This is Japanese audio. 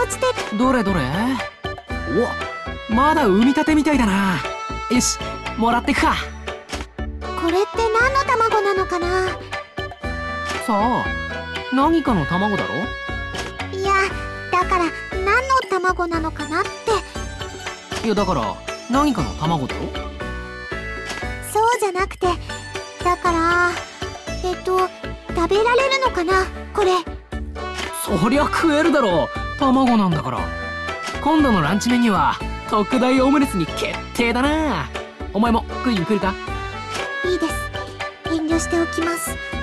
落ちてる。 どれどれ。お、まだ産みたてみたいだな。よし、もらってくか。 これって何の卵なのかな。 さあ、何かの卵だろ。 いや、だから何の卵なのかなって。 いやだから何かの卵だろ。 そうじゃなくて、だから食べられるのかなこれ。 そりゃ食えるだろう、卵なんだから。今度のランチメニューは特大オムレツに決定だな。お前も食いに来るか。 いいです。遠慮しておきます。